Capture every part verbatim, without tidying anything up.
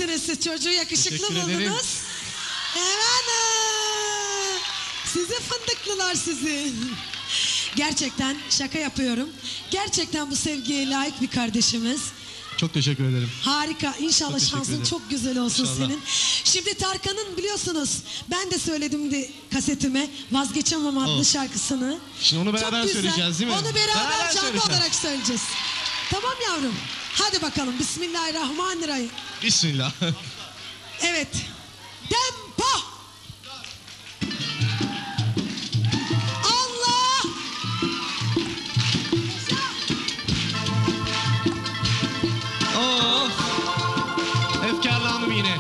misiniz siz? Çocuğu yakışıklı buldunuz. Evet. Sizi fındıklılar sizi. Gerçekten şaka yapıyorum. Gerçekten bu sevgiye layık bir kardeşimiz. Çok teşekkür ederim. Harika. İnşallah çok şansın ederim. çok güzel olsun İnşallah. senin. Şimdi Tarkan'ın biliyorsunuz ben de söyledim de kasetime Vazgeçemem adlı Oh. şarkısını. Şimdi onu beraber Çok güzel. söyleyeceğiz değil mi? Onu beraber, Beraber canlı söyleyeceğiz. olarak söyleyeceğiz. Tamam yavrum. Hadi bakalım. Bismillahirrahmanirrahim. Bismillah. Evet. Tempo. Allah. Of. Efkarlandım yine.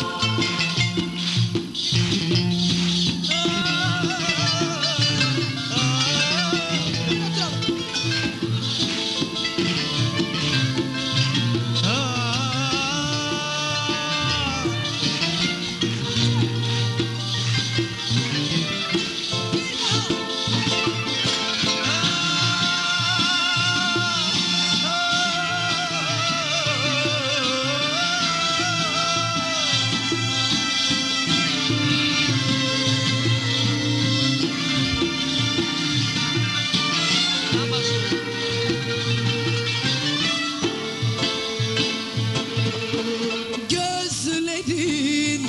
Gözlerin,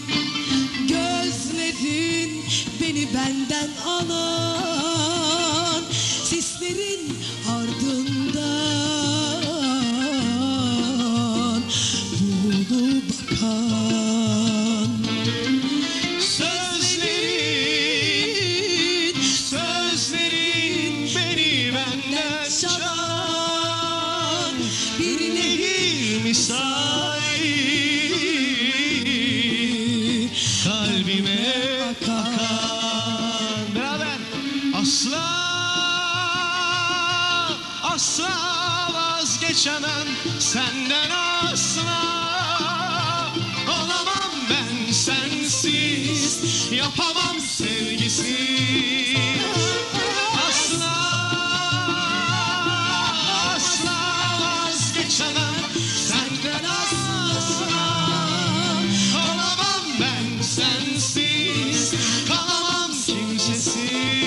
gözlerin beni benden alan, sislerin ardından buğulu bakan. Sözlerin, sözlerin beni benden çalan, bir nehir misali kalbime akan. Beraber. Asla, asla vazgeçemem senden, asla olamam ben sensiz, yapamam sevgisiz. Asla, asla vazgeçemem senden, asla olamam ben sensiz, kalamam kimsesiz.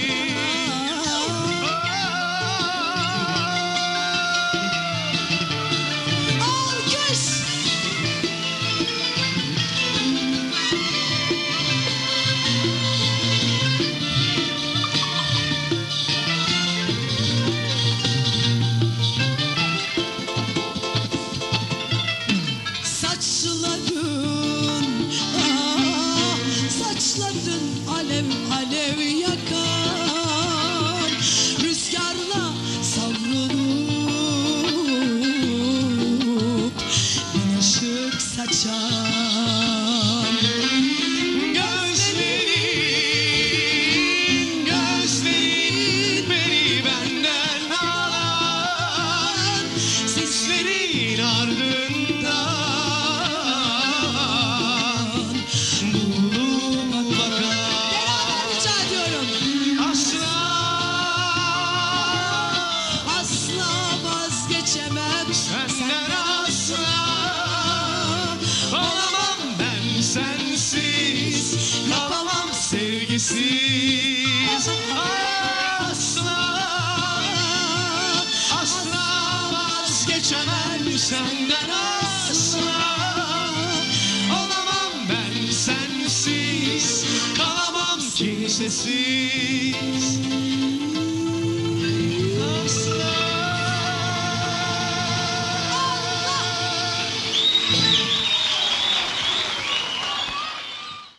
Alkış. Saçların, ah, saçların alev alev yakar, rüzgarla savrunup bir ışık saçar. Gözlerin, gözlerin beni benden alan, sislerin ardından bulup bakan. Beraber rica ediyorum. Asla, Asla vazgeçemem senden asla olamam ben sensiz, kalamam sevgisiz. Asla, asla vazgeçemem senden, asla olamam ben sensiz, kalamam kimsesiz.